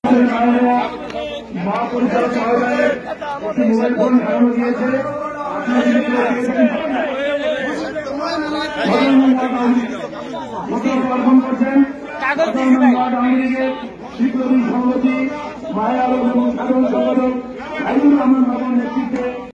পরিচালক মহোদয়ের একটি মোবাইল ফোন হারানো গিয়েছে। করছেন বিপ্লবী সংগঠন মায়া এবং সাধারণ সম্পাদক আইনুর রহমান বাবুর নেতৃত্বে